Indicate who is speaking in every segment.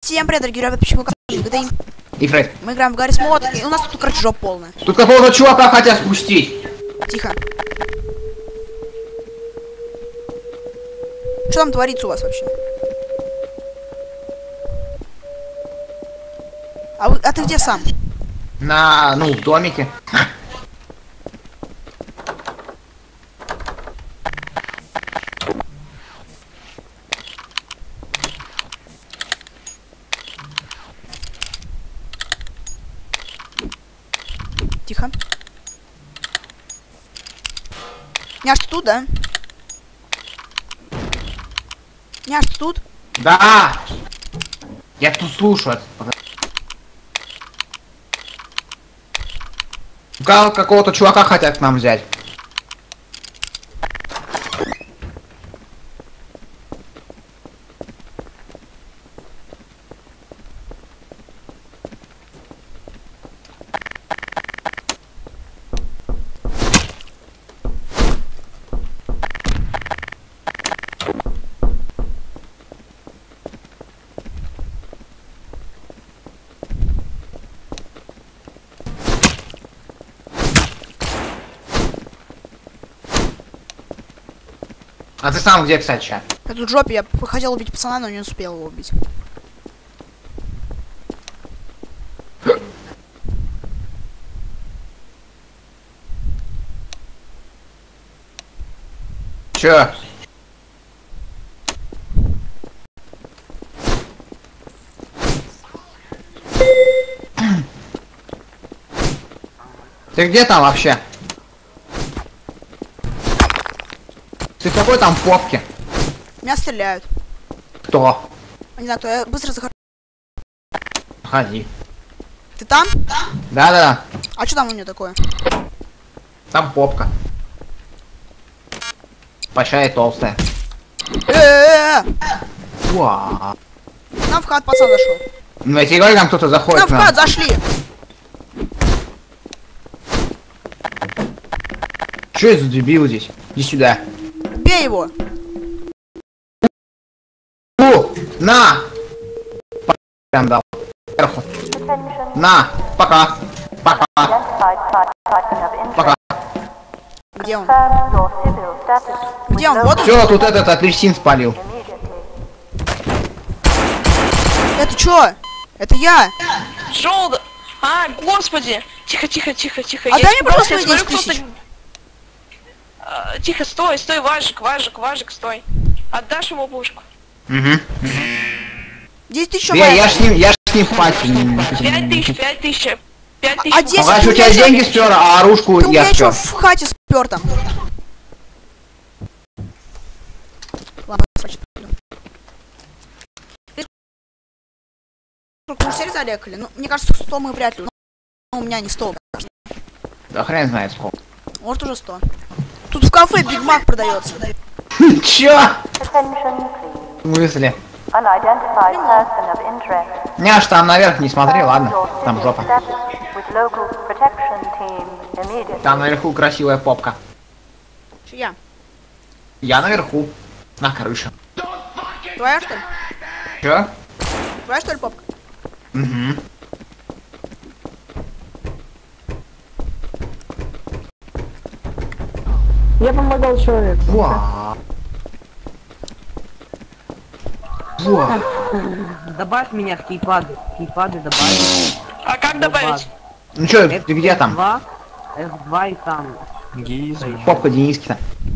Speaker 1: Всем привет, дорогие ребята, почему
Speaker 2: И Фред.
Speaker 1: мы играем в Гаррис Мод, и у нас тут, короче, жопа полная.
Speaker 2: Тут какого-то чувака хотят спустить.
Speaker 1: Тихо. Что там творится у вас вообще? А ты где сам?
Speaker 2: В домике.
Speaker 1: Тихо. Няш, ты тут, да? Няш, ты тут?
Speaker 2: Да! Я тут слушаю. Какого-то чувака хотят к нам взять. А ты сам где, кстати, сейчас?
Speaker 1: Я тут в жопе, я хотел убить пацана, но не успел его убить.
Speaker 2: Чё? Ты где там вообще? Ты в какой там попке?
Speaker 1: Меня стреляют.
Speaker 2: Кто?
Speaker 1: Не знаю, кто, я быстро захожу.
Speaker 2: Ходи.
Speaker 1: Ты там?
Speaker 2: Да-да-да.
Speaker 1: А что там у меня такое?
Speaker 2: Там попка. Большая и толстая. Уа.
Speaker 1: Нам в хат пацан зашел.
Speaker 2: Ну я тебе говорю, там кто-то заходит.
Speaker 1: Нам в хат зашли.
Speaker 2: Что это за дебил здесь? Иди сюда.
Speaker 1: Бей его.
Speaker 2: На! Прям дал. Сверху. На! Пока! Пока! Пока!
Speaker 1: Где он? Где он? Вот он.
Speaker 2: Все, тут этот апельсин спалил.
Speaker 1: Это чё? Это я.
Speaker 3: Желтый! А, господи! Тихо, тихо, тихо, тихо.
Speaker 1: А дай мне,
Speaker 3: испугался,
Speaker 1: пожалуйста,
Speaker 3: я
Speaker 1: 10
Speaker 3: смотрю,
Speaker 1: тысяч.
Speaker 3: Тихо, стой, стой, важик, стой. Отдашь ему пушку.
Speaker 2: Угу.
Speaker 1: 10 тысяч
Speaker 2: Я ж с ним пальцем.
Speaker 3: 5 тысяч.
Speaker 1: А 10
Speaker 2: Погаш, у тебя деньги спер, а оружку
Speaker 1: ты у
Speaker 2: я
Speaker 1: меня чё
Speaker 2: спер.
Speaker 1: в хате спер там? Ладно, значит, пойду. Карусель залегали. Ну, мне кажется, 100 мы вряд ли. Ну, у меня не 100.
Speaker 2: Да хрен знает сколько.
Speaker 1: Может уже 100. Тут в кафе Биг Мак продается.
Speaker 2: Чё? В смысле? Няш, там наверх не смотри, ладно? Там жопа. Там наверху красивая попка.
Speaker 1: Чья?
Speaker 2: Я наверху. На крыше.
Speaker 1: Твоя, что ли?
Speaker 2: Чё?
Speaker 1: Твоя, что ли, попка?
Speaker 2: Угу.
Speaker 4: Я помогал человеку.
Speaker 2: Уа. Уа.
Speaker 4: Добавь меня в кейпады. Кейпады добавь.
Speaker 3: А как добавить?
Speaker 2: Ну чё, ты где там?
Speaker 4: F2 и там.
Speaker 2: Попка Дениски-то.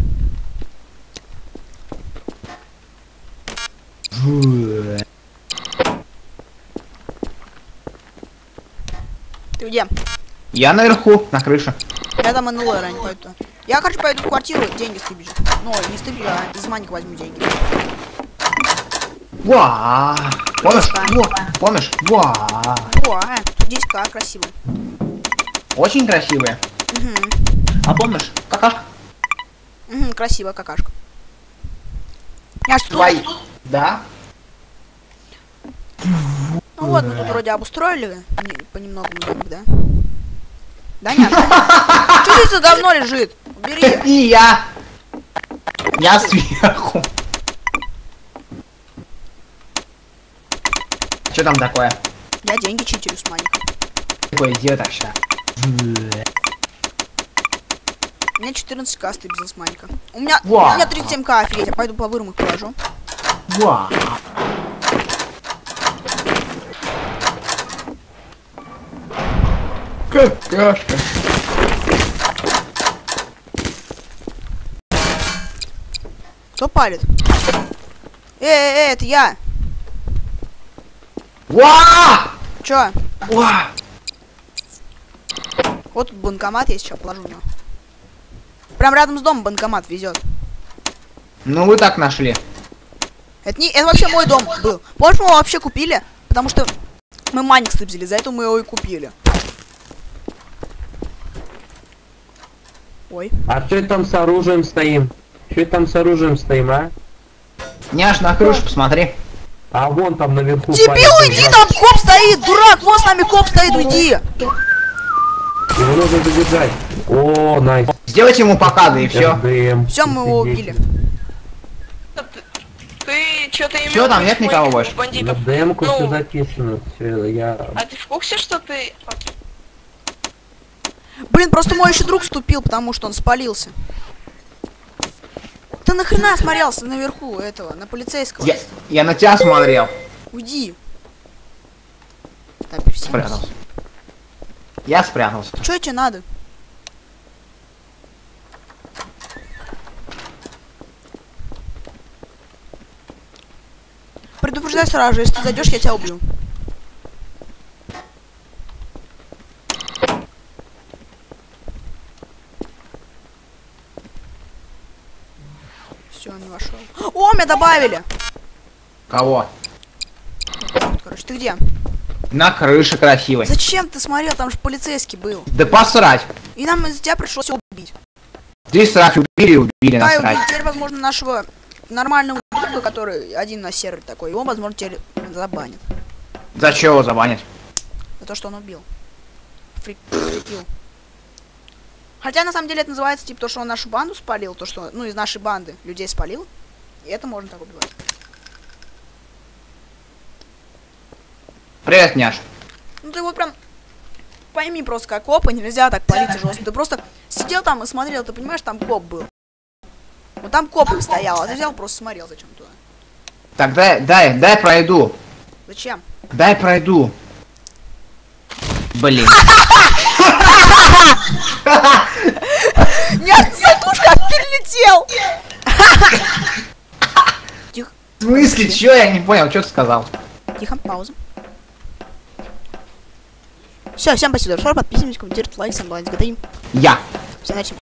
Speaker 1: Ты где?
Speaker 2: Я наверху, на крыше.
Speaker 1: Я там НЛО ранее пойду. Я, короче, пойду в квартиру, деньги стыбежу. Ну, не стыбежу, а из манька возьму деньги.
Speaker 2: Уа. Помнишь? Помнишь? Уа.
Speaker 1: О, тут 10к, красиво.
Speaker 2: Очень красивые.
Speaker 1: Угу.
Speaker 2: А помнишь? Какашка?
Speaker 1: Угу, красивая какашка. Я что?
Speaker 2: Твои. Да?
Speaker 1: Ну вот, мы тут вроде обустроили понемногу домик, да? Да нет. Что здесь за говно лежит? Убери.
Speaker 2: И я. Я сверху. Что там такое?
Speaker 1: Я деньги читерю с Маника.
Speaker 2: Такое идея так что.
Speaker 1: У меня 14к стоит бизнес Маника. У меня
Speaker 2: Вау.
Speaker 1: 37к, офигеть, я пойду по вырум их положу.
Speaker 2: Вау. Какашка.
Speaker 1: Кто палит? Это я.
Speaker 2: Ва!
Speaker 1: Чё?
Speaker 2: Ва!
Speaker 1: Вот тут банкомат, я сейчас положу в него. Прям рядом с домом банкомат везет.
Speaker 2: Ну вы так нашли.
Speaker 1: Это вообще мой дом был. Помнишь, мы его вообще купили? Потому что мы Маник стыбзили, за это мы его и купили. Ой.
Speaker 4: А что там с оружием стоим? Что там с оружием стоим, а?
Speaker 2: Няш, на крышу посмотри.
Speaker 4: А вон там наверху.
Speaker 1: Дебил,
Speaker 4: парень
Speaker 1: уйди,
Speaker 4: лежит.
Speaker 1: там коп стоит, дурак, вон с нами коп стоит, уйди.
Speaker 4: Его нужно забежать. О, найс.
Speaker 2: Сделайте ему покады и все.
Speaker 4: РДМ.
Speaker 1: Все, мы его убили.
Speaker 3: Ты что-то имел
Speaker 2: Всё, там
Speaker 3: против
Speaker 2: нет никого
Speaker 3: моих
Speaker 2: больше?
Speaker 4: На
Speaker 3: бандитов?
Speaker 4: ДМ-ку
Speaker 3: Ну.
Speaker 4: все записано. Все, я...
Speaker 3: А ты в курсе, что ты...
Speaker 1: Блин, просто мой еще друг вступил, потому что он спалился. Ты нахрена смотрелся наверху этого, на полицейского?
Speaker 2: Я на тебя смотрел.
Speaker 1: Уйди. Так, пересидимся.
Speaker 2: Спрятался. Я спрятался.
Speaker 1: Чё тебе надо? Предупреждай сразу же, если ты зайдешь, я тебя убью. Все, он не вошел. О, меня добавили!
Speaker 2: Кого?
Speaker 1: Вот, короче, ты где?
Speaker 2: На крыше красивой.
Speaker 1: Зачем ты смотрел? Там же полицейский был.
Speaker 2: Да посрать.
Speaker 1: И нам из-за тебя пришлось его убить.
Speaker 2: Ты срать убили,
Speaker 1: Да, и
Speaker 2: насрать.
Speaker 1: теперь, возможно, нашего нормального друга, который один на сервере такой, его, возможно, теперь забанят.
Speaker 2: За что его забанят?
Speaker 1: За то, что он убил. Фрикил. Хотя, на самом деле, это называется, типа, то, что он нашу банду спалил, то, что, ну, из нашей банды людей спалил. И это можно так убивать.
Speaker 2: Привет, няш.
Speaker 1: Ну, ты вот прям пойми просто, как копа, нельзя так палиться жестко. Ты просто сидел там и смотрел, ты понимаешь, там коп был. Вот там коп стоял, а ты взял, просто смотрел зачем туда.
Speaker 2: Так, дай пройду.
Speaker 1: Зачем?
Speaker 2: Дай пройду. Блин.
Speaker 1: Нет, сатушка перелетел! Тихо,
Speaker 2: В смысле, чё? Я не понял, что ты сказал.
Speaker 1: тихо, пауза. Все, всем спасибо, подписывайтесь, комментируйте, лайк, сам баланс,
Speaker 2: Я.
Speaker 1: Всем удачи.